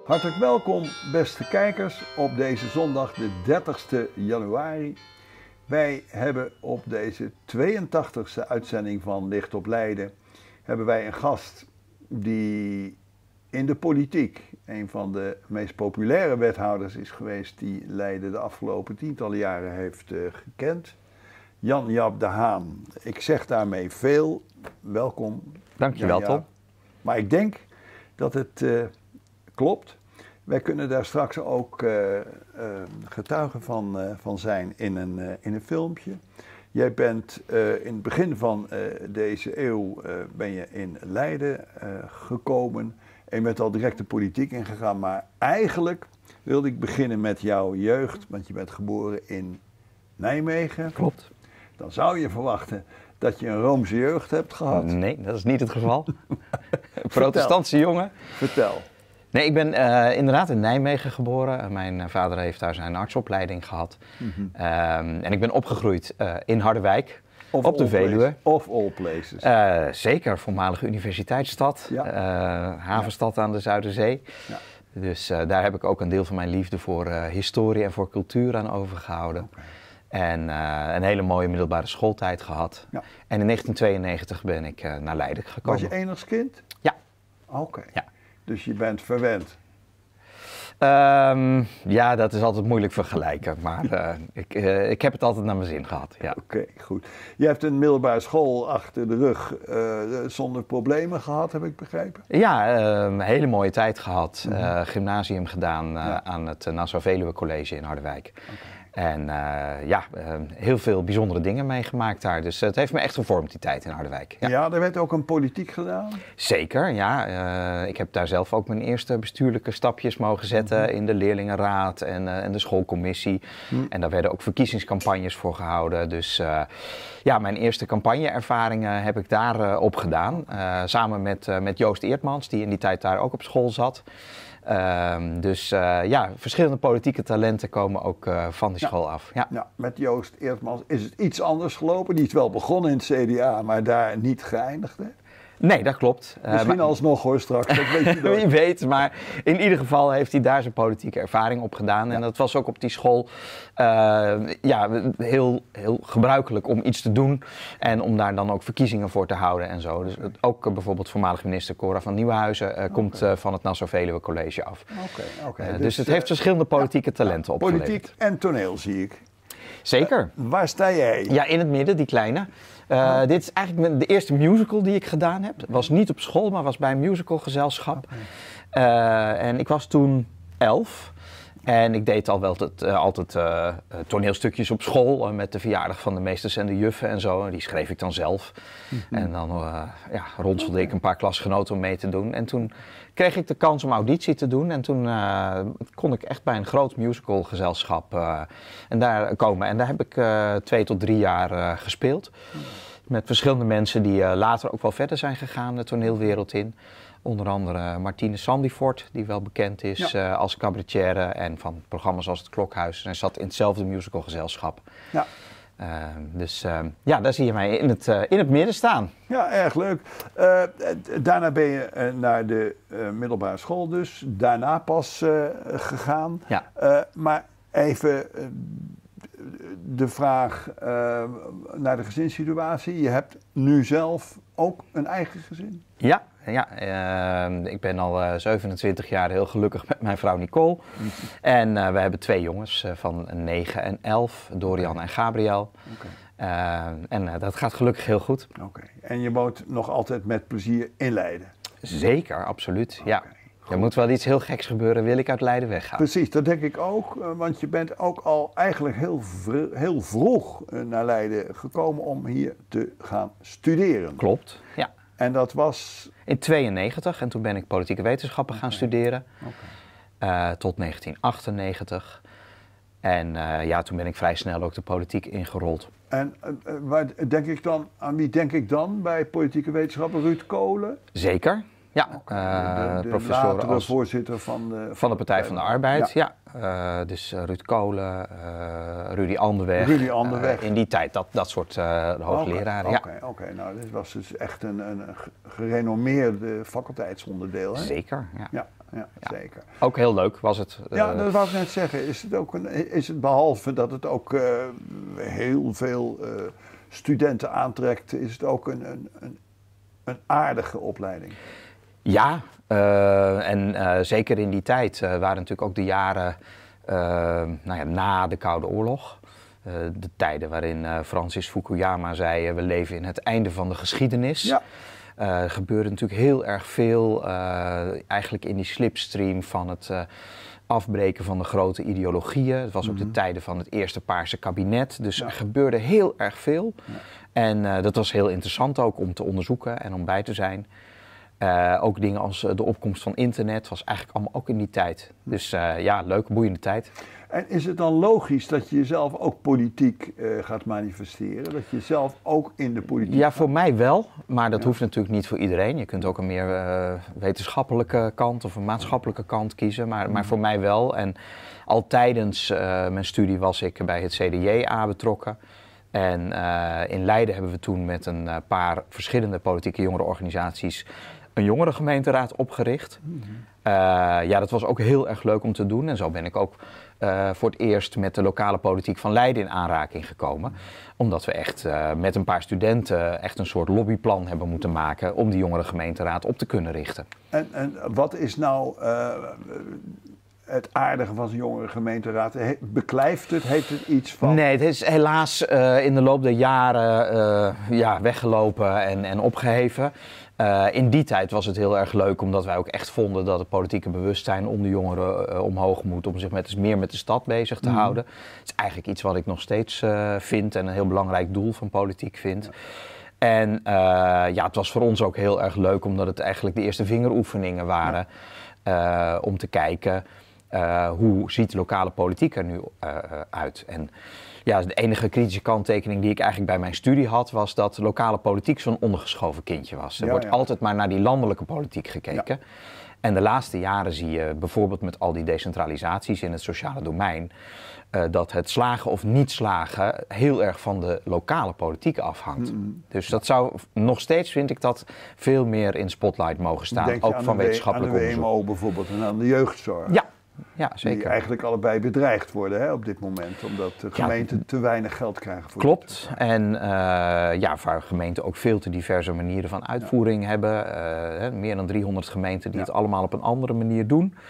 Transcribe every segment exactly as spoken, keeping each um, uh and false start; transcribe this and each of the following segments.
Hartelijk welkom, beste kijkers, op deze zondag de dertigste januari. Wij hebben op deze tweeëntachtigste uitzending van Licht op Leiden hebben wij een gast die in de politiek een van de meest populaire wethouders is geweest die Leiden de afgelopen tientallen jaren heeft uh, gekend. Jan-Jaap de Haan. Ik zeg daarmee veel. Welkom. Dankjewel, Tom. Maar ik denk dat het uh, klopt. Wij kunnen daar straks ook uh, uh, getuigen van, uh, van zijn in een, uh, in een filmpje. Jij bent uh, in het begin van uh, deze eeuw uh, ben je in Leiden uh, gekomen en je bent al direct de politiek ingegaan. Maar eigenlijk wilde ik beginnen met jouw jeugd, want je bent geboren in Nijmegen. Klopt. Dan zou je verwachten dat je een Roomse jeugd hebt gehad. Nee, dat is niet het geval. Protestantse jongen. Vertel. Nee, ik ben uh, inderdaad in Nijmegen geboren. Mijn vader heeft daar zijn artsopleiding gehad. Mm-hmm. um, en ik ben opgegroeid uh, in Harderwijk, of op de Veluwe. Of all places. Uh, zeker, voormalige universiteitsstad, ja. uh, havenstad ja. aan de Zuiderzee. Ja. Dus uh, daar heb ik ook een deel van mijn liefde voor uh, historie en voor cultuur aan overgehouden. Okay. En uh, een hele mooie middelbare schooltijd gehad. Ja. En in negentien tweeënnegentig ben ik uh, naar Leiden gekomen. Was je enigskind? Ja. Oké. Okay. Ja. Dus je bent verwend? Um, ja, dat is altijd moeilijk vergelijken, maar uh, ik, uh, ik heb het altijd naar mijn zin gehad. Ja. Oké, okay, goed. Je hebt een middelbare school achter de rug uh, zonder problemen gehad, heb ik begrepen? Ja, uh, een hele mooie tijd gehad. Mm-hmm. Uh, gymnasium gedaan uh, ja. aan het Nassau Veluwe College in Harderwijk. Okay. En uh, ja, uh, heel veel bijzondere dingen meegemaakt daar. Dus uh, het heeft me echt gevormd, die tijd in Harderwijk. Ja, ja er werd ook een politiek gedaan? Zeker, ja. Uh, ik heb daar zelf ook mijn eerste bestuurlijke stapjes mogen zetten mm-hmm. in de leerlingenraad en, uh, en de schoolcommissie. Mm. En daar werden ook verkiezingscampagnes voor gehouden. Dus uh, ja, mijn eerste campagneervaringen heb ik daar uh, op gedaan. Uh, samen met, uh, met Joost Eertmans, die in die tijd daar ook op school zat. Uh, dus uh, ja, verschillende politieke talenten komen ook uh, van die school ja. af. Ja. Ja, met Joost Eertmans is het iets anders gelopen. Die is wel begonnen in het C D A, maar daar niet geëindigd, hè? Nee, dat klopt. Misschien uh, maar... alsnog hoor straks, dat weet je Wie weet, maar in ieder geval heeft hij daar zijn politieke ervaring op gedaan. Ja. En dat was ook op die school uh, ja, heel, heel gebruikelijk om iets te doen. En om daar dan ook verkiezingen voor te houden en zo. Dus ook uh, bijvoorbeeld voormalig minister Cora van Nieuwenhuizen uh, okay. komt uh, van het Nassau Veluwe College af. Okay, okay. Uh, dus, dus het uh, heeft verschillende politieke ja, talenten ja, opgeleverd. Politiek en toneel zie ik. Zeker. Uh, waar sta jij? Ja, in het midden, die kleine. Uh, oh. Dit is eigenlijk de eerste musical die ik gedaan heb. Het was niet op school, maar was bij een musicalgezelschap. Okay. Uh, en ik was toen elf. En ik deed al wel het, uh, altijd uh, toneelstukjes op school. Uh, met de verjaardag van de meesters en de juffen en zo. Die schreef ik dan zelf. Mm-hmm. En dan uh, ja, ronselde okay. ik een paar klasgenoten om mee te doen. En toen kreeg ik de kans om auditie te doen. En toen uh, kon ik echt bij een groot musicalgezelschap uh, en daar komen. En daar heb ik uh, twee tot drie jaar uh, gespeeld. Mm. Met verschillende mensen die uh, later ook wel verder zijn gegaan de toneelwereld in. Onder andere Martine Sandifort, die wel bekend is ja. uh, als cabaretière en van programma's als Het Klokhuis. En zij zat in hetzelfde musicalgezelschap. Ja. Uh, dus uh, ja, daar zie je mij in het, uh, in het midden staan. Ja, erg leuk. Uh, daarna ben je uh, naar de uh, middelbare school dus. Daarna pas uh, gegaan. Ja. Uh, maar even uh, de vraag uh, naar de gezinssituatie. Je hebt nu zelf ook een eigen gezin? Ja. Ja, uh, ik ben al uh, zevenentwintig jaar heel gelukkig met mijn vrouw Nicole. Mm-hmm. En uh, we hebben twee jongens uh, van negen en elf, Dorian okay. en Gabriel. Okay. Uh, en uh, dat gaat gelukkig heel goed. Oké. Okay. En je woont nog altijd met plezier in Leiden? Zeker, absoluut. Okay. Ja. Goed. Er moet wel iets heel geks gebeuren, wil ik uit Leiden weggaan. Precies, dat denk ik ook. Uh, want je bent ook al eigenlijk heel, vr- heel vroeg uh, naar Leiden gekomen om hier te gaan studeren. Klopt, ja. En dat was? In tweeënnegentig en toen ben ik politieke wetenschappen gaan okay. studeren. Okay. Uh, tot negentien achtennegentig. En uh, ja, toen ben ik vrij snel ook de politiek ingerold. En uh, waar denk ik dan, aan wie denk ik dan bij politieke wetenschappen? Ruud Kolen? Zeker. Ja, Okay. uh, de de professoren latere als voorzitter van de, van de Partij van de Arbeid. Ja. Ja. Uh, dus uh, Ruud Kolen, uh, Rudy Anderweg. Rudy Anderweg. Uh, in die tijd, dat, dat soort uh, hoogleraren. Oké, ja. oké, oké. Nou, dit was dus echt een, een gerenommeerde faculteitsonderdeel. Hè? Zeker, ja. Ja, ja, ja. zeker. Ook heel leuk was het. Uh, Ja, dat wou ik net zeggen. Is het, ook een, is het behalve dat het ook uh, heel veel uh, studenten aantrekt, is het ook een, een, een, een aardige opleiding? Ja, uh, en uh, zeker in die tijd uh, waren natuurlijk ook de jaren uh, nou ja, na de Koude Oorlog. Uh, de tijden waarin uh, Francis Fukuyama zei, uh, we leven in het einde van de geschiedenis. Ja. Uh, er gebeurde natuurlijk heel erg veel, uh, eigenlijk in die slipstream van het uh, afbreken van de grote ideologieën. Het was Mm-hmm. ook de tijden van het eerste Paarse kabinet, dus ja. er gebeurde heel erg veel. Ja. En uh, dat was heel interessant ook om te onderzoeken en om bij te zijn. Uh, ook dingen als uh, de opkomst van internet was eigenlijk allemaal ook in die tijd. Dus uh, ja, leuke, boeiende tijd. En is het dan logisch dat je jezelf ook politiek uh, gaat manifesteren? Dat je zelf ook in de politiek Ja, gaat? voor mij wel, maar dat ja. hoeft natuurlijk niet voor iedereen. Je kunt ook een meer uh, wetenschappelijke kant of een maatschappelijke kant kiezen, maar, maar voor mij wel. En al tijdens uh, mijn studie was ik bij het C D J A betrokken. En uh, in Leiden hebben we toen met een uh, paar verschillende politieke jongerenorganisaties een jongerengemeenteraad opgericht. Mm-hmm. Uh, ja, dat was ook heel erg leuk om te doen. En zo ben ik ook uh, voor het eerst met de lokale politiek van Leiden in aanraking gekomen. Omdat we echt uh, met een paar studenten echt een soort lobbyplan hebben moeten maken om die jongerengemeenteraad op te kunnen richten. En, en wat is nou uh, het aardige van zo'n jongerengemeenteraad? He, beklijft het? Heeft het iets van... Nee, het is helaas uh, in de loop der jaren uh, ja, weggelopen en, en opgeheven. Uh, in die tijd was het heel erg leuk, omdat wij ook echt vonden dat het politieke bewustzijn om de jongeren uh, omhoog moet, om zich met, dus meer met de stad bezig te mm. houden. Het is eigenlijk iets wat ik nog steeds uh, vind en een heel belangrijk doel van politiek vind. Ja. En uh, ja, het was voor ons ook heel erg leuk, omdat het eigenlijk de eerste vingeroefeningen waren ja. uh, om te kijken uh, hoe ziet de lokale politiek er nu uh, uit. En ja, de enige kritische kanttekening die ik eigenlijk bij mijn studie had, was dat de lokale politiek zo'n ondergeschoven kindje was. Er ja, wordt ja. altijd maar naar die landelijke politiek gekeken. Ja. En de laatste jaren zie je bijvoorbeeld met al die decentralisaties in het sociale domein, uh, dat het slagen of niet slagen heel erg van de lokale politiek afhangt. Mm-hmm. Dus dat zou nog steeds, vind ik, dat veel meer in spotlight mogen staan. Denk ook van wetenschappelijk onderzoek. Aan de W M O bijvoorbeeld en aan de jeugdzorg. Ja. Ja, zeker. Die eigenlijk allebei bedreigd worden hè, op dit moment, omdat de gemeenten ja, te weinig geld krijgen voor klopt. Het. En uh, ja, waar gemeenten ook veel te diverse manieren van uitvoering ja. hebben. Uh, meer dan driehonderd gemeenten die ja. het allemaal op een andere manier doen. Um,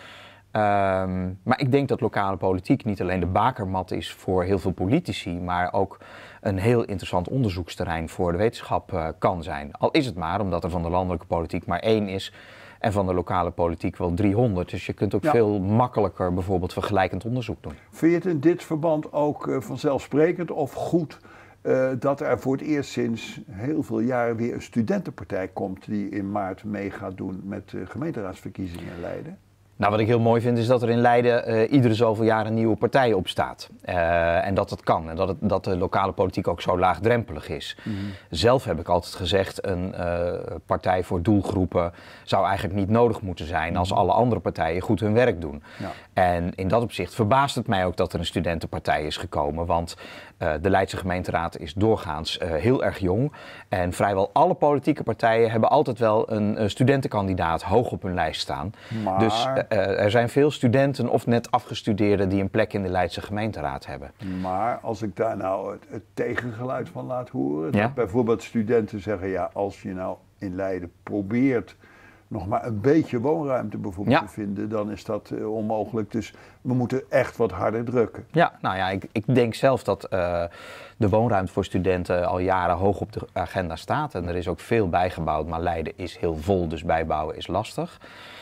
maar ik denk dat lokale politiek niet alleen de bakermat is voor heel veel politici, maar ook een heel interessant onderzoeksterrein voor de wetenschap uh, kan zijn. Al is het maar omdat er van de landelijke politiek maar één is. En van de lokale politiek wel driehonderd. Dus je kunt ook ja. veel makkelijker bijvoorbeeld vergelijkend onderzoek doen. Vind je het in dit verband ook uh, vanzelfsprekend of goed uh, dat er voor het eerst sinds heel veel jaren weer een studentenpartij komt die in maart mee gaat doen met de gemeenteraadsverkiezingen in Leiden? Nou, wat ik heel mooi vind is dat er in Leiden uh, iedere zoveel jaar een nieuwe partij opstaat. Uh, en dat het kan. En dat, het, dat de lokale politiek ook zo laagdrempelig is. Mm-hmm. Zelf heb ik altijd gezegd, een uh, partij voor doelgroepen zou eigenlijk niet nodig moeten zijn als alle andere partijen goed hun werk doen. Ja. En in dat opzicht verbaast het mij ook dat er een studentenpartij is gekomen. Want uh, de Leidse gemeenteraad is doorgaans uh, heel erg jong. En vrijwel alle politieke partijen hebben altijd wel een uh, studentenkandidaat hoog op hun lijst staan. Maar... Dus uh, uh, er zijn veel studenten of net afgestudeerden die een plek in de Leidse gemeenteraad hebben. Maar als ik daar nou het, het tegengeluid van laat horen, ja? dat bijvoorbeeld studenten zeggen, ja, als je nou in Leiden probeert nog maar een beetje woonruimte bijvoorbeeld ja. te vinden, dan is dat uh, onmogelijk. Dus we moeten echt wat harder drukken. Ja, nou ja, ik, ik denk zelf dat uh, de woonruimte voor studenten al jaren hoog op de agenda staat. En er is ook veel bijgebouwd, maar Leiden is heel vol, dus bijbouwen is lastig.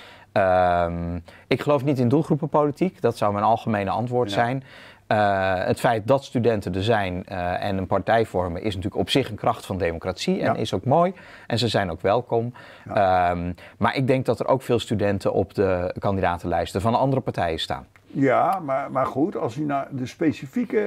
Um, ik geloof niet in doelgroepenpolitiek, dat zou mijn algemene antwoord ja. zijn. Uh, het feit dat studenten er zijn uh, en een partij vormen is natuurlijk op zich een kracht van democratie en ja. is ook mooi. En ze zijn ook welkom. Ja. Um, maar ik denk dat er ook veel studenten op de kandidatenlijsten van andere partijen staan. Ja, maar, maar goed, als je naar de specifieke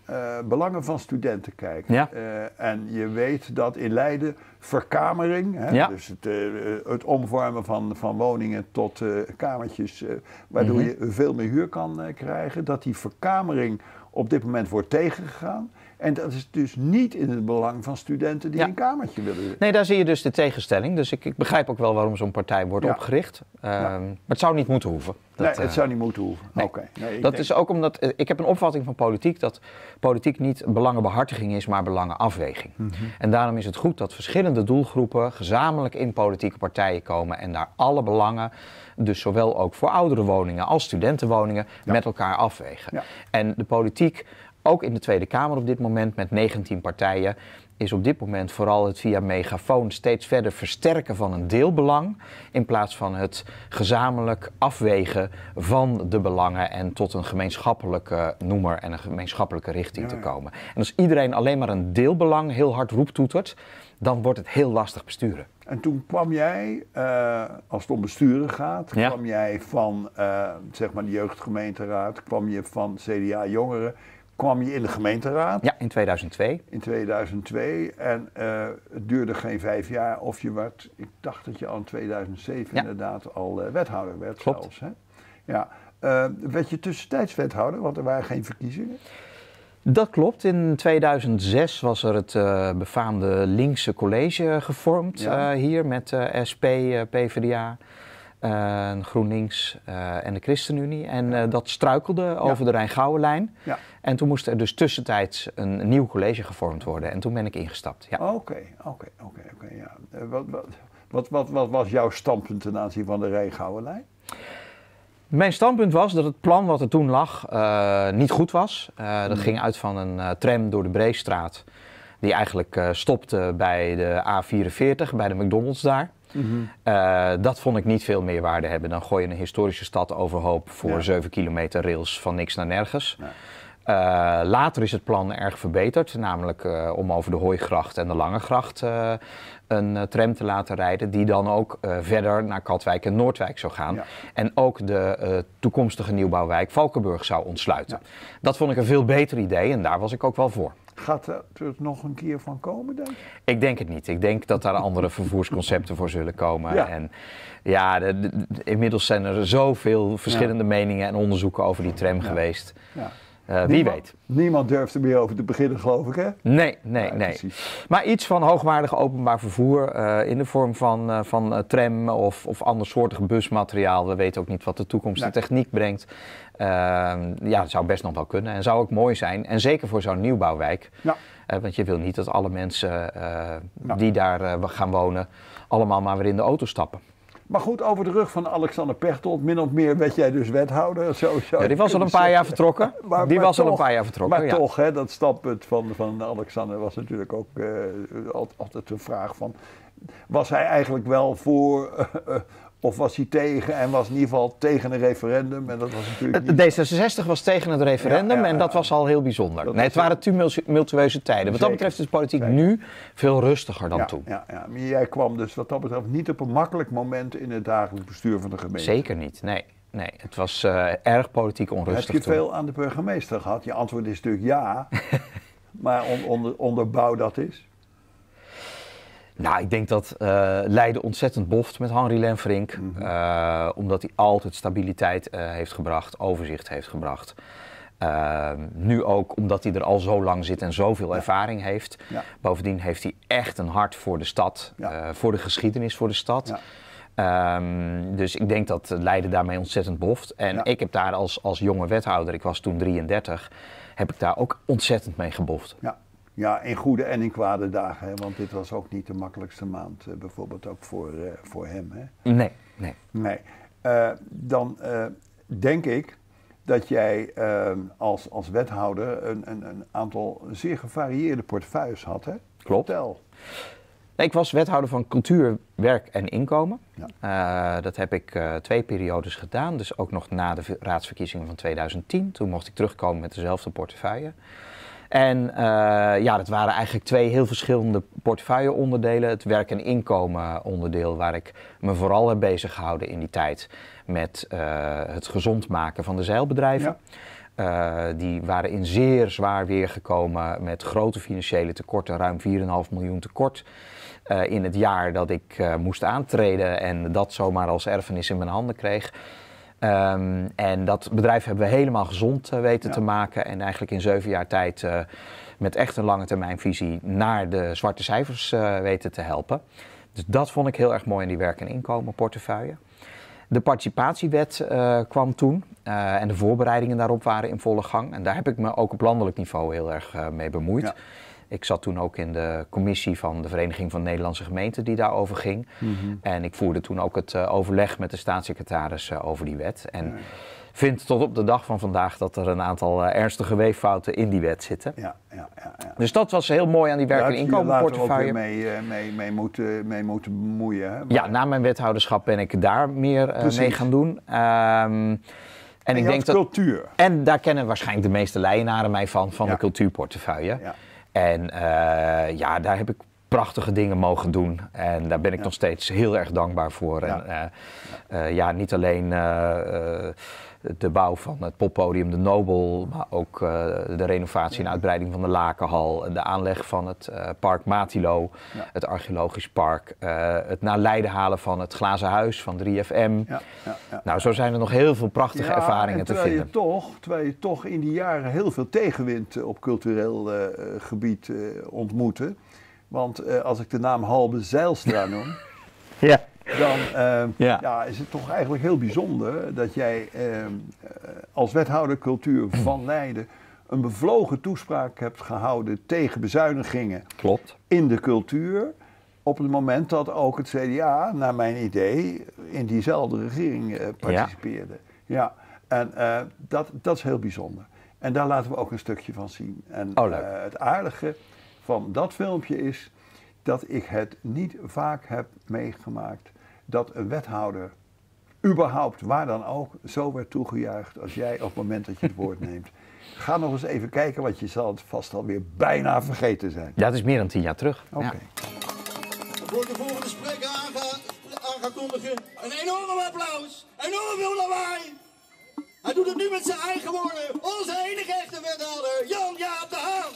uh, belangen van studenten kijkt. Ja. Uh, en je weet dat in Leiden verkamering, hè, ja. dus het, uh, het omvormen van, van woningen tot uh, kamertjes, uh, waardoor mm-hmm. je veel meer huur kan uh, krijgen, dat die verkamering op dit moment wordt tegengegaan. En dat is dus niet in het belang van studenten die ja. een kamertje willen. Nee, daar zie je dus de tegenstelling. Dus ik, ik begrijp ook wel waarom zo'n partij wordt ja. opgericht. Uh, ja. Maar het zou niet moeten hoeven. Dat, nee, het uh, zou niet moeten hoeven. Nee. Okay. Nee, dat denk... is ook omdat, uh, ik heb een opvatting van politiek dat politiek niet belangenbehartiging is, maar belangenafweging. Mm-hmm. En daarom is het goed dat verschillende doelgroepen gezamenlijk in politieke partijen komen en daar alle belangen, dus zowel ook voor oudere woningen als studentenwoningen, ja. met elkaar afwegen. Ja. En de politiek, ook in de Tweede Kamer op dit moment met negentien partijen, is op dit moment vooral het via megafoon steeds verder versterken van een deelbelang, in plaats van het gezamenlijk afwegen van de belangen en tot een gemeenschappelijke noemer en een gemeenschappelijke richting ja, ja. te komen. En als iedereen alleen maar een deelbelang heel hard roeptoetert, dan wordt het heel lastig besturen. En toen kwam jij, uh, als het om besturen gaat, ja. kwam jij van uh, zeg maar de jeugdgemeenteraad, kwam je van C D A Jongeren, kwam je in de gemeenteraad. Ja, in tweeduizend twee. In tweeduizend twee. En uh, het duurde geen vijf jaar of je werd, ik dacht dat je al in tweeduizend zeven ja. inderdaad al uh, wethouder werd. Klopt. Zelfs. Hè? Ja. Uh, werd je tussentijds wethouder, want er waren geen verkiezingen? Dat klopt. In tweeduizend zes was er het uh, befaamde linkse college gevormd ja. uh, hier met uh, S P, uh, PvdA, uh, GroenLinks uh, en de ChristenUnie. En uh, dat struikelde ja. over de Rijn-Gouwenlijn. Ja. En toen moest er dus tussentijds een nieuw college gevormd worden. En toen ben ik ingestapt. Oké, oké, oké, oké. Wat, wat, wat, wat was jouw standpunt ten aanzien van de Rijn-Gouwenlijn? Mijn standpunt was dat het plan wat er toen lag uh, niet goed was. Uh, dat mm. ging uit van een uh, tram door de Breestraat die eigenlijk uh, stopte bij de A vierenveertig, bij de McDonald's daar. Mm-hmm. Uh, dat vond ik niet veel meer waarde hebben. Dan gooi je een historische stad overhoop voor ja. zeven kilometer rails van niks naar nergens. Ja. Uh, later is het plan erg verbeterd, namelijk uh, om over de Hooigracht en de Langegracht uh, een uh, tram te laten rijden, die dan ook uh, verder naar Katwijk en Noordwijk zou gaan. Ja. En ook de uh, toekomstige nieuwbouwwijk Valkenburg zou ontsluiten. Ja. Dat vond ik een veel beter idee en daar was ik ook wel voor. Gaat er nog een keer van komen, denk je? Ik denk het niet. Ik denk dat daar andere vervoersconcepten voor zullen komen. Ja. En ja, de, de, de, inmiddels zijn er zoveel verschillende ja. meningen en onderzoeken over die tram ja. geweest. Ja. Uh, wie niemand, weet. Niemand durft er meer over te beginnen, geloof ik, hè? Nee, nee, ja, nee. Precies. Maar iets van hoogwaardig openbaar vervoer uh, in de vorm van, uh, van uh, tram of, of andersoortig busmateriaal. We weten ook niet wat de toekomst nee. de techniek brengt. Uh, ja, dat zou best nog wel kunnen en zou ook mooi zijn. En zeker voor zo'n nieuwbouwwijk. Ja. Uh, want je wil niet dat alle mensen uh, ja. die daar uh, gaan wonen allemaal maar weer in de auto stappen. Maar goed, over de rug van Alexander Pechtold, min of meer werd jij dus wethouder. Zo, zo ja, die was al een paar zeggen. jaar vertrokken. Maar, die maar was toch, al een paar jaar vertrokken, Maar ja. toch, hè, dat standpunt van, van Alexander was natuurlijk ook uh, altijd een vraag van... Was hij eigenlijk wel voor... Uh, uh, Of was hij tegen en was in ieder geval tegen een referendum? En dat was natuurlijk niet... D zesenzestig was tegen het referendum ja, ja, en dat ja, was al heel bijzonder. Nee, het waren tumultueuze tijden. Wat dat betreft is de politiek zeker. nu veel rustiger dan ja, toen. Ja, ja. Maar jij kwam dus wat dat betreft niet op een makkelijk moment in het dagelijks bestuur van de gemeente. Zeker niet, nee. nee het was uh, erg politiek onrustig. Heb je toen. veel aan de burgemeester gehad? Je antwoord is natuurlijk ja. Maar on, onder, onderbouw dat is? Nou, ik denk dat uh, Leiden ontzettend boft met Henri Lenverink. Mm-hmm. Uh, omdat hij altijd stabiliteit uh, heeft gebracht, overzicht heeft gebracht. Uh, nu ook omdat hij er al zo lang zit en zoveel ja. ervaring heeft. Ja. Bovendien heeft hij echt een hart voor de stad, ja. uh, voor de geschiedenis voor de stad. Ja. Um, dus ik denk dat Leiden daarmee ontzettend boft. En ja. ik heb daar als, als jonge wethouder, ik was toen drieëndertig, heb ik daar ook ontzettend mee geboft. Ja. Ja, in goede en in kwade dagen, hè? Want dit was ook niet de makkelijkste maand, uh, bijvoorbeeld ook voor, uh, voor hem. Hè? Nee, nee. nee. Uh, dan uh, denk ik dat jij uh, als, als wethouder een, een, een aantal zeer gevarieerde portefeuilles had, hè? Klopt. Vertel. Nee, ik was wethouder van cultuur, werk en inkomen. Ja. Uh, dat heb ik uh, twee periodes gedaan, dus ook nog na de raadsverkiezingen van tweeduizend tien. Toen mocht ik terugkomen met dezelfde portefeuille. En uh, ja, dat waren eigenlijk twee heel verschillende portefeuilleonderdelen. Het werk- en inkomen onderdeel waar ik me vooral heb bezig gehouden in die tijd met uh, het gezond maken van de zeilbedrijven. Uh, die waren in zeer zwaar weer gekomen met grote financiële tekorten, ruim vier komma vijf miljoen tekort. Uh, in het jaar dat ik uh, moest aantreden en dat zomaar als erfenis in mijn handen kreeg. Um, en dat bedrijf hebben we helemaal gezond uh, weten ja. te maken en eigenlijk in zeven jaar tijd uh, met echt een lange termijnvisie naar de zwarte cijfers uh, weten te helpen. Dus dat vond ik heel erg mooi in die werk- en inkomenportefeuille. De participatiewet uh, kwam toen uh, en de voorbereidingen daarop waren in volle gang. En daar heb ik me ook op landelijk niveau heel erg uh, mee bemoeid. Ja. Ik zat toen ook in de commissie van de Vereniging van Nederlandse Gemeenten die daarover ging. Mm-hmm. En ik voerde toen ook het uh, overleg met de staatssecretaris uh, over die wet. En ja. vind tot op de dag van vandaag dat er een aantal uh, ernstige weeffouten in die wet zitten. Ja, ja, ja, ja. Dus dat was heel mooi aan die werk- en inkomenportefeuille. Daar had je later ook mee, mee, mee, moeten, mee moeten bemoeien. Hè? Maar... Ja, na mijn wethouderschap ben ik daar meer uh, mee gaan doen. Um, En, en ik denk dat, cultuur. En daar kennen waarschijnlijk de meeste Leijenaren mij van, van ja. de cultuurportefeuille. Ja. En uh, ja, daar heb ik prachtige dingen mogen doen. En daar ben ik ja. nog steeds heel erg dankbaar voor. Ja. En uh, uh, ja, niet alleen uh, uh, de bouw van het poppodium De Nobel, maar ook uh, de renovatie en uitbreiding van de Lakenhal, de aanleg van het uh, park Matilo, ja. het archeologisch park, uh, het naar Leiden halen van het Glazen Huis van drie F M. Ja, ja, ja. Nou, zo zijn er nog heel veel prachtige ja, ervaringen te vinden. Je toch, terwijl je toch in die jaren heel veel tegenwind op cultureel uh, gebied uh, ontmoette. Want uh, als ik de naam Halbe Zijlstra noem, ja. dan uh, ja. Ja, is het toch eigenlijk heel bijzonder dat jij uh, uh, als wethouder cultuur van Leiden een bevlogen toespraak hebt gehouden tegen bezuinigingen Klopt. in de cultuur. Op het moment dat ook het C D A, naar mijn idee, in diezelfde regering uh, participeerde. Ja. Ja. En uh, dat, dat is heel bijzonder. En daar laten we ook een stukje van zien. En oh, leuk. Uh, het aardige van dat filmpje is dat ik het niet vaak heb meegemaakt dat een wethouder, überhaupt waar dan ook, zo werd toegejuicht als jij op het moment dat je het woord neemt. Ga nog eens even kijken, want je zal het vast alweer bijna vergeten zijn. Ja, het is meer dan tien jaar terug. Oké. Okay. Ja. Voor de volgende spreker aan gaan, aan gaan kondigen. Een enorm applaus, enorm veel lawaai. Hij doet het nu met zijn eigen woorden. Onze enige echte wethouder, Jan-Jaap de Haan.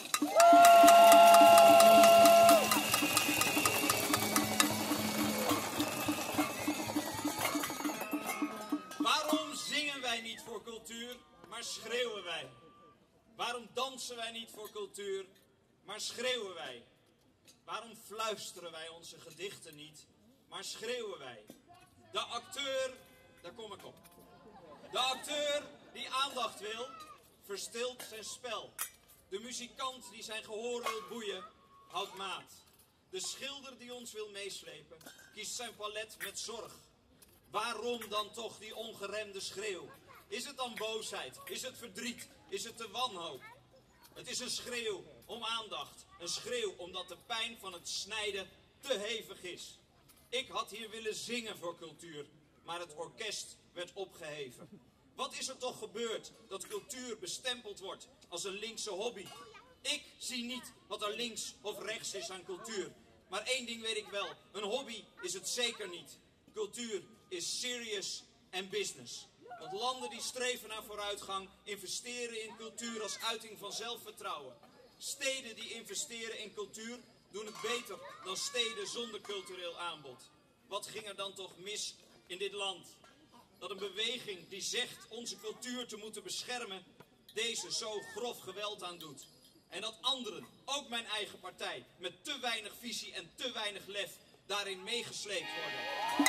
Waarom zingen wij niet voor cultuur, maar schreeuwen wij? Waarom dansen wij niet voor cultuur, maar schreeuwen wij? Waarom fluisteren wij onze gedichten niet, maar schreeuwen wij? De acteur, daar kom ik op. De acteur die aandacht wil, verstilt zijn spel. De muzikant die zijn gehoor wil boeien, houdt maat. De schilder die ons wil meeslepen, kiest zijn palet met zorg. Waarom dan toch die ongeremde schreeuw? Is het dan boosheid? Is het verdriet? Is het de wanhoop? Het is een schreeuw om aandacht. Een schreeuw omdat de pijn van het snijden te hevig is. Ik had hier willen zingen voor cultuur, maar het orkest werd opgeheven. Wat is er toch gebeurd dat cultuur bestempeld wordt als een linkse hobby? Ik zie niet wat er links of rechts is aan cultuur. Maar één ding weet ik wel, een hobby is het zeker niet. Cultuur is serious en business. Want landen die streven naar vooruitgang investeren in cultuur als uiting van zelfvertrouwen. Steden die investeren in cultuur doen het beter dan steden zonder cultureel aanbod. Wat ging er dan toch mis in dit land? Dat een beweging die zegt onze cultuur te moeten beschermen, deze zo grof geweld aan doet. En dat anderen, ook mijn eigen partij, met te weinig visie en te weinig lef daarin meegesleept worden.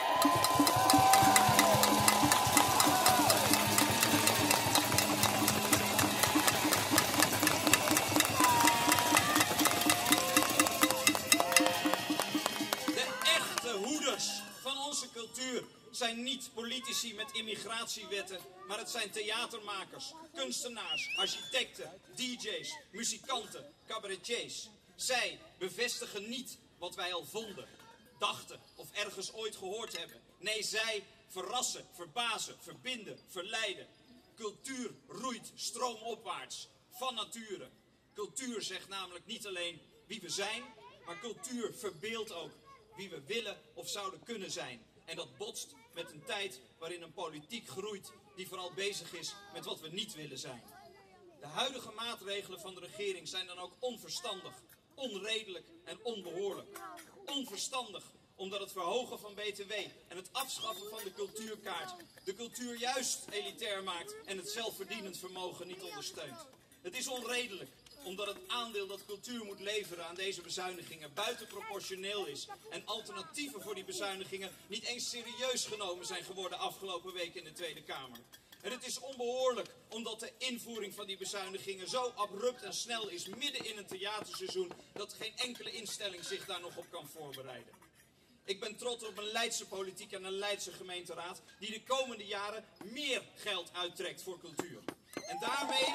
De echte hoeders van onze cultuur zijn niet politici met immigratiewetten, maar het zijn theatermakers, kunstenaars, architecten, D J's, muzikanten, cabaretiers. Zij bevestigen niet wat wij al vonden, dachten of ergens ooit gehoord hebben. Nee, zij verrassen, verbazen, verbinden, verleiden. Cultuur roeit stroomopwaarts, van nature. Cultuur zegt namelijk niet alleen wie we zijn, maar cultuur verbeeldt ook wie we willen of zouden kunnen zijn. En dat botst met een tijd waarin een politiek groeit die vooral bezig is met wat we niet willen zijn. De huidige maatregelen van de regering zijn dan ook onverstandig, onredelijk en onbehoorlijk. Onverstandig omdat het verhogen van B T W en het afschaffen van de cultuurkaart de cultuur juist elitair maakt en het zelfverdienend vermogen niet ondersteunt. Het is onredelijk omdat het aandeel dat cultuur moet leveren aan deze bezuinigingen buitenproportioneel is en alternatieven voor die bezuinigingen niet eens serieus genomen zijn geworden afgelopen week in de Tweede Kamer. En het is onbehoorlijk omdat de invoering van die bezuinigingen zo abrupt en snel is midden in een theaterseizoen dat geen enkele instelling zich daar nog op kan voorbereiden. Ik ben trots op een Leidse politiek en een Leidse gemeenteraad die de komende jaren meer geld uittrekt voor cultuur. En daarmee...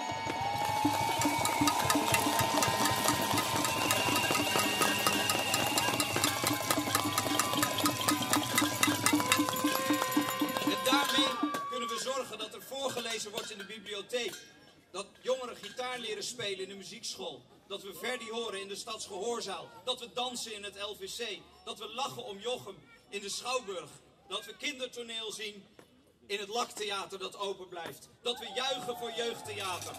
En daarmee kunnen we zorgen dat er voorgelezen wordt in de bibliotheek. Dat jongeren gitaar leren spelen in de muziekschool. Dat we Verdi horen in de Stadsgehoorzaal. Dat we dansen in het L V C. Dat we lachen om Jochem in de Schouwburg. Dat we kindertoneel zien in het Laktheater dat open blijft. Dat we juichen voor jeugdtheater.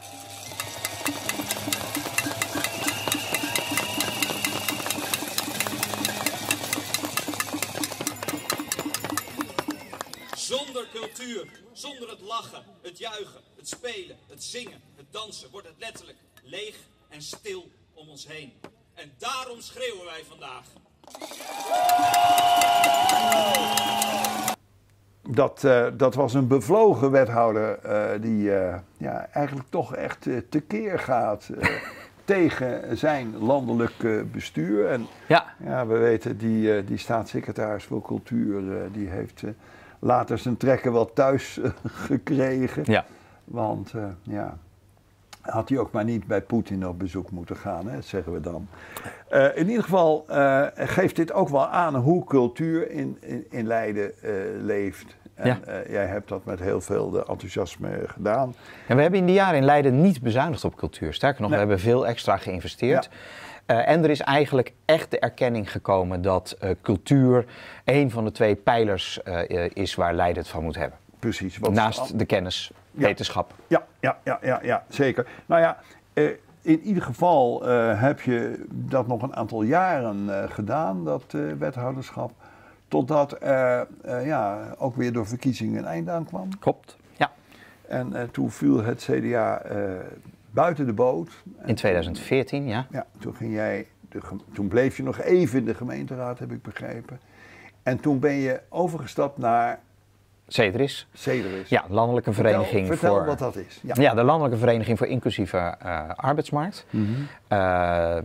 Zonder cultuur, zonder het lachen, het juichen, het spelen, het zingen, het dansen, wordt het letterlijk leeg en stil om ons heen. En daarom schreeuwen wij vandaag. Dat, uh, dat was een bevlogen wethouder uh, die uh, ja, eigenlijk toch echt uh, tekeer gaat uh, tegen zijn landelijk uh, bestuur. En Ja. Ja, we weten, die, uh, die staatssecretaris voor cultuur, uh, die heeft uh, later zijn trekken wel thuis uh, gekregen. Ja. Want uh, ja, had hij ook maar niet bij Poetin op bezoek moeten gaan, hè, zeggen we dan. Uh, in ieder geval uh, geeft dit ook wel aan hoe cultuur in, in, in Leiden uh, leeft. En ja. uh, jij hebt dat met heel veel enthousiasme gedaan. En we hebben in die jaren in Leiden niet bezuinigd op cultuur. Sterker nog, nee. we hebben veel extra geïnvesteerd. Ja. Uh, en er is eigenlijk echt de erkenning gekomen dat uh, cultuur een van de twee pijlers uh, is waar Leiden het van moet hebben. Precies. Naast al... de kennis, ja. wetenschap. Ja, ja, ja, ja, ja, zeker. Nou ja, uh, in ieder geval uh, heb je dat nog een aantal jaren uh, gedaan, dat uh, wethouderschap. Totdat er uh, ja, ook weer door verkiezingen een eind aan kwam. Klopt, ja. En uh, toen viel het C D A uh, buiten de boot. In tweeduizend veertien, ja. Ja, toen, ging jij de, toen bleef je nog even in de gemeenteraad, heb ik begrepen. En toen ben je overgestapt naar... Cedris. Cedris. Ja, landelijke vereniging vertel, voor... Vertel wat dat is. Ja. ja, de landelijke vereniging voor inclusieve uh, arbeidsmarkt. Mm-hmm. uh,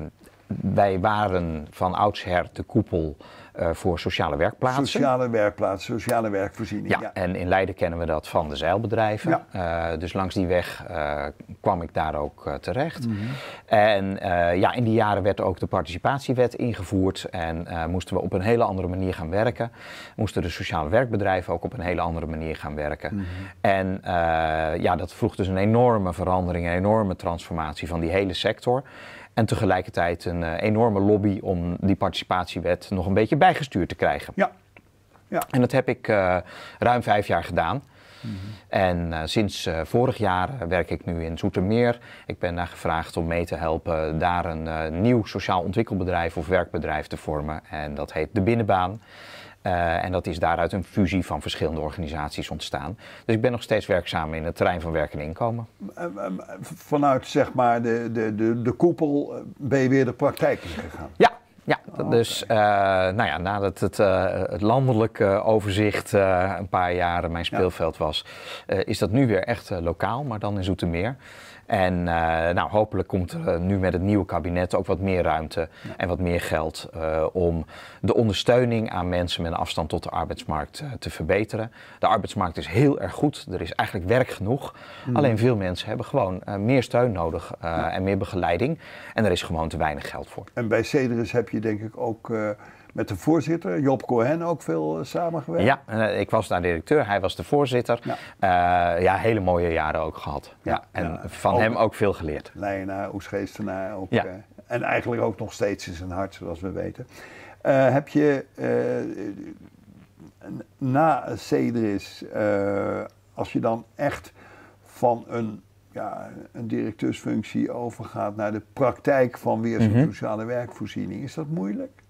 wij waren van oudsher de koepel uh, voor sociale werkplaatsen. Sociale werkplaatsen, sociale werkvoorziening. Ja, ja, en in Leiden kennen we dat van de zeilbedrijven. Ja. Uh, dus langs die weg uh, kwam ik daar ook uh, terecht. Mm-hmm. En uh, ja, in die jaren werd ook de participatiewet ingevoerd en uh, moesten we op een hele andere manier gaan werken. Moesten de sociale werkbedrijven ook op een hele andere manier gaan werken. Mm-hmm. En uh, ja, dat vroeg dus een enorme verandering, een enorme transformatie van die hele sector. En tegelijkertijd een uh, enorme lobby om die participatiewet nog een beetje bijgestuurd te krijgen. Ja. Ja. En dat heb ik uh, ruim vijf jaar gedaan. Mm-hmm. En uh, sinds uh, vorig jaar uh, werk ik nu in Zoetermeer. Ik ben daar gevraagd om mee te helpen daar een uh, nieuw sociaal ontwikkelbedrijf of werkbedrijf te vormen. En dat heet De Binnenbaan. Uh, en dat is daaruit een fusie van verschillende organisaties ontstaan. Dus ik ben nog steeds werkzaam in het terrein van werk en inkomen. Vanuit zeg maar de, de, de, de koepel ben je weer de praktijk ingegaan? Ja. Ja, oh, dus uh, nou ja, nadat het, uh, het landelijk uh, overzicht uh, een paar jaren mijn speelveld was, uh, is dat nu weer echt uh, lokaal, maar dan in Zoetermeer. En uh, nou, hopelijk komt er uh, nu met het nieuwe kabinet ook wat meer ruimte ja. en wat meer geld uh, om de ondersteuning aan mensen met een afstand tot de arbeidsmarkt uh, te verbeteren. De arbeidsmarkt is heel erg goed, er is eigenlijk werk genoeg. Mm. Alleen veel mensen hebben gewoon uh, meer steun nodig uh, ja. en meer begeleiding. En er is gewoon te weinig geld voor. En bij Cedris heb je denk ik ook... Uh... met de voorzitter, Job Cohen, ook veel uh, samengewerkt? Ja, uh, ik was daar directeur, hij was de voorzitter. Ja, uh, ja hele mooie jaren ook gehad. Ja, ja, en ja, van ook hem ook veel geleerd. Leyenaar, Oesgeestenaar ook. Ja. Uh, en eigenlijk ook nog steeds in zijn hart, zoals we weten. Uh, heb je uh, na Cedris, uh, als je dan echt van een... ja, een directeursfunctie overgaat naar de praktijk van weer zo'n Mm-hmm. sociale werkvoorziening. Is dat moeilijk?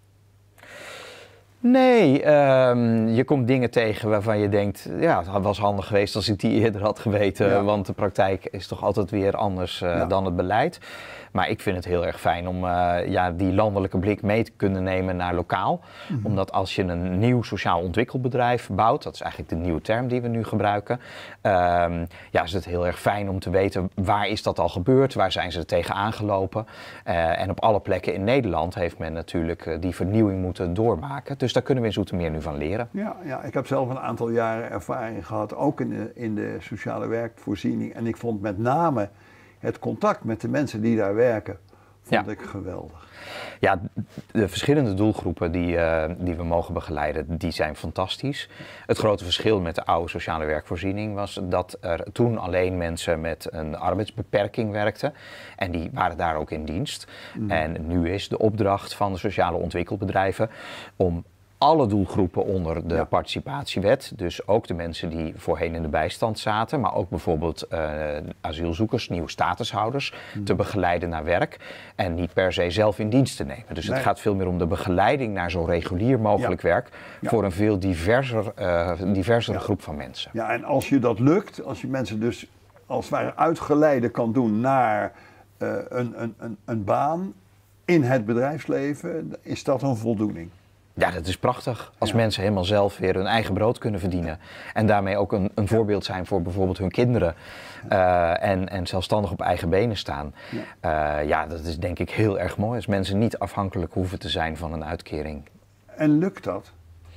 Nee, um, je komt dingen tegen waarvan je denkt, ja, het was handig geweest als ik die eerder had geweten, Ja. want de praktijk is toch altijd weer anders uh, Ja. dan het beleid. Maar ik vind het heel erg fijn om uh, ja, die landelijke blik mee te kunnen nemen naar lokaal. Mm-hmm. Omdat als je een nieuw sociaal ontwikkelbedrijf bouwt, dat is eigenlijk de nieuwe term die we nu gebruiken, um, ja, is het heel erg fijn om te weten waar is dat al gebeurd, waar zijn ze er tegen aangelopen. Uh, en op alle plekken in Nederland heeft men natuurlijk uh, die vernieuwing moeten doormaken. Dus daar kunnen we in Zoetermeer nu van leren. Ja, ja, ik heb zelf een aantal jaren ervaring gehad, ook in de, in de sociale werkvoorziening. En ik vond met name het contact met de mensen die daar werken, vond Ja. ik geweldig. Ja, de verschillende doelgroepen die, uh, die we mogen begeleiden, die zijn fantastisch. Het grote verschil met de oude sociale werkvoorziening was dat er toen alleen mensen met een arbeidsbeperking werkten. En die waren daar ook in dienst. Mm. En nu is de opdracht van de sociale ontwikkelbedrijven om alle doelgroepen onder de ja. participatiewet, dus ook de mensen die voorheen in de bijstand zaten, maar ook bijvoorbeeld uh, asielzoekers, nieuwe statushouders, mm. te begeleiden naar werk en niet per se zelf in dienst te nemen. Dus nee. het gaat veel meer om de begeleiding naar zo regulier mogelijk ja. werk ja. voor een veel diverser, uh, diversere ja. groep van mensen. Ja, en als je dat lukt, als je mensen dus als het ware uitgeleide kan doen naar uh, een, een, een, een baan in het bedrijfsleven, is dat een voldoening. Ja, dat is prachtig. Als ja. mensen helemaal zelf weer hun eigen brood kunnen verdienen. En daarmee ook een, een voorbeeld zijn voor bijvoorbeeld hun kinderen. Uh, en, en zelfstandig op eigen benen staan. Ja. Uh, ja, dat is denk ik heel erg mooi. Als mensen niet afhankelijk hoeven te zijn van een uitkering. En lukt dat?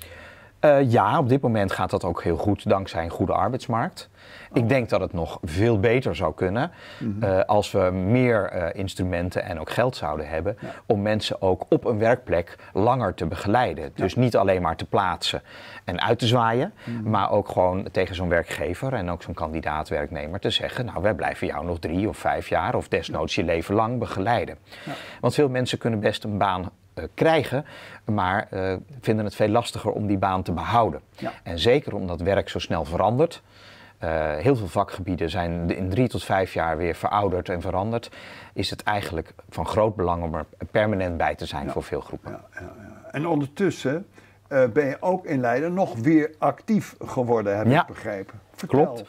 Uh, ja, op dit moment gaat dat ook heel goed dankzij een goede arbeidsmarkt. Oh. Ik denk dat het nog veel beter zou kunnen mm-hmm. uh, als we meer uh, instrumenten en ook geld zouden hebben ja. om mensen ook op een werkplek langer te begeleiden. Ja. Dus niet alleen maar te plaatsen en uit te zwaaien, mm-hmm. maar ook gewoon tegen zo'n werkgever en ook zo'n kandidaat-werknemer te zeggen, nou wij blijven jou nog drie of vijf jaar of desnoods je leven lang begeleiden. Ja. Want veel mensen kunnen best een baan Uh, krijgen, maar uh, vinden het veel lastiger om die baan te behouden. Ja. En zeker omdat werk zo snel verandert. Uh, heel veel vakgebieden zijn in drie tot vijf jaar weer verouderd en veranderd. Is het eigenlijk van groot belang om er permanent bij te zijn ja. voor veel groepen. Ja, ja, ja. En ondertussen uh, ben je ook in Leiden nog weer actief geworden, heb ja. ik begrepen. Vertel. Klopt.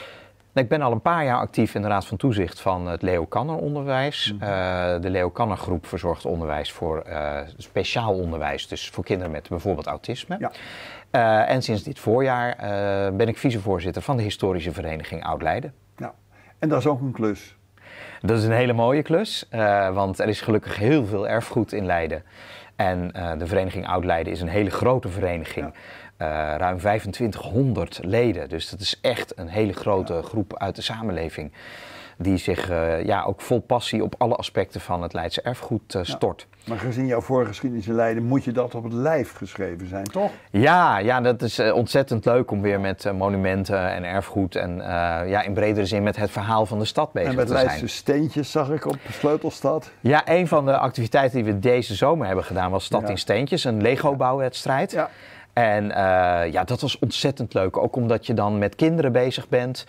Ik ben al een paar jaar actief in de Raad van Toezicht van het Leo Kanner onderwijs. Mm-hmm. Uh, de Leo Kanner groep verzorgt onderwijs voor uh, speciaal onderwijs, dus voor kinderen met bijvoorbeeld autisme. Ja. Uh, en sinds dit voorjaar uh, ben ik vicevoorzitter van de historische vereniging Oud-Leiden. Ja. En dat is ook een klus. Dat is een hele mooie klus, uh, want er is gelukkig heel veel erfgoed in Leiden. En uh, de vereniging Oud-Leiden is een hele grote vereniging. Ja. Uh, ruim vijfentwintighonderd leden, dus dat is echt een hele grote ja. groep uit de samenleving die zich uh, ja, ook vol passie op alle aspecten van het Leidse erfgoed uh, stort. Ja. Maar gezien jouw voorgeschiedenis in Leiden moet je dat op het lijf geschreven zijn, toch? Ja, ja dat is uh, ontzettend leuk om weer met uh, monumenten en erfgoed en uh, ja, in bredere zin met het verhaal van de stad bezig te zijn. En met Leidse steentjes zag ik op Sleutelstad. Ja, een van de activiteiten die we deze zomer hebben gedaan was Stad ja. in Steentjes, een Lego-bouwwedstrijd. Ja. En uh, ja, dat was ontzettend leuk. Ook omdat je dan met kinderen bezig bent.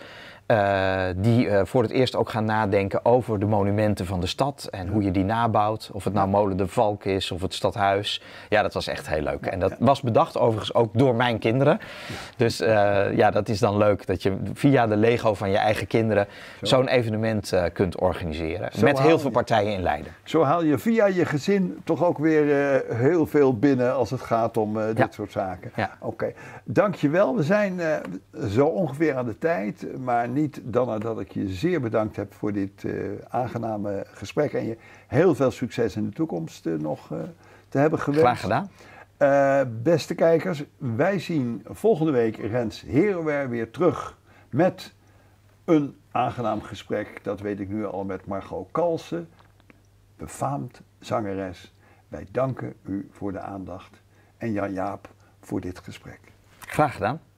Uh, die uh, voor het eerst ook gaan nadenken over de monumenten van de stad. En hoe je die nabouwt. Of het nou Molen de Valk is of het Stadhuis. Ja, dat was echt heel leuk. En dat was bedacht overigens ook door mijn kinderen. Dus uh, ja, dat is dan leuk. Dat je via de Lego van je eigen kinderen Zo. zo'n evenement uh, kunt organiseren. Zo met heel veel partijen in Leiden. Zo haal je via je gezin toch ook weer uh, heel veel binnen als het gaat om uh, dit ja. soort zaken. Ja. Oké, okay. Dankjewel. We zijn uh, zo ongeveer aan de tijd. Maar niet dan nadat ik je zeer bedankt heb voor dit uh, aangename gesprek. En je heel veel succes in de toekomst uh, nog uh, te hebben gewenst. Graag gedaan. Uh, beste kijkers, wij zien volgende week Rens Herenwer weer terug met een aangenaam gesprek. Dat weet ik nu al met Margot Kalsen, befaamd zangeres. Wij danken u voor de aandacht en Jan Jaap voor dit gesprek. Graag gedaan.